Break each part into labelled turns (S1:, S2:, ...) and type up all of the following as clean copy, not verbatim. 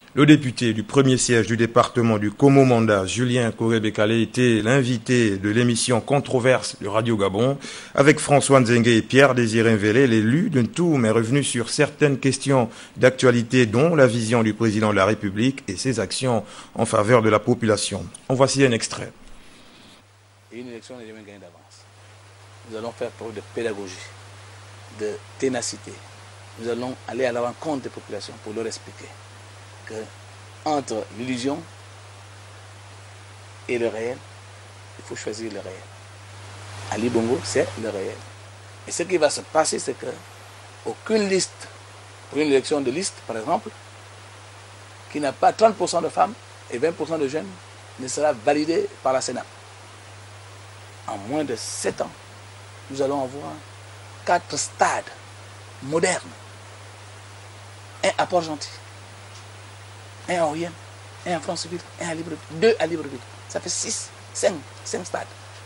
S1: Le député du premier siège du département du Komo-Manda, Julien Koré-Bekale, était l'invité de l'émission Controverse de Radio Gabon. Avec François Nzengue et Pierre-Désiré Mvélé, l'élu d'un Toum est revenu sur certaines questions d'actualité, dont la vision du président de la République et ses actions en faveur de la population. En voici un extrait.
S2: Et une élection n'est jamais gagnée d'avance. Nous allons faire preuve de pédagogie, de ténacité. Nous allons aller à la rencontre des populations pour leur expliquer que entre l'illusion et le réel, il faut choisir le réel. Ali Bongo, c'est le réel. Et ce qui va se passer, c'est qu'aucune liste, pour une élection de liste, par exemple, qui n'a pas 30% de femmes et 20% de jeunes, ne sera validée par la Sénat. En moins de 7 ans, nous allons avoir 4 stades modernes. Un à Port-Gentil, un à Orient, un à France-Ville, un à Libreville, 2 à Libreville. Ça fait 5 stades.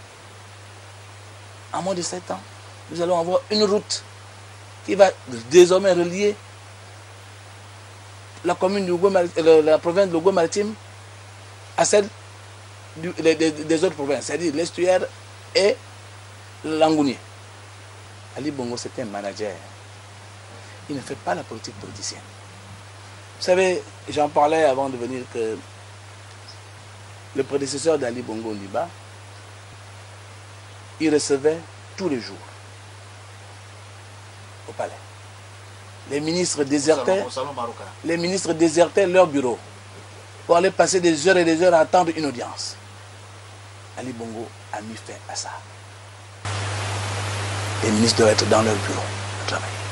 S2: En moins de 7 ans, nous allons avoir une route qui va désormais relier la commune la province de Lougo-Maritime à celle des autres provinces, c'est-à-dire l'estuaire et l'Angounier. Ali Bongo, c'est un manager. Il ne fait pas la politique politicienne. Vous savez, j'en parlais avant de venir que le prédécesseur d'Ali Bongo Ondimba, il recevait tous les jours au palais. Les ministres désertaient leur bureau pour aller passer des heures et des heures à attendre une audience. Ali Bongo a mis fin à ça. Les ministres doivent être dans leur bureau à travailler.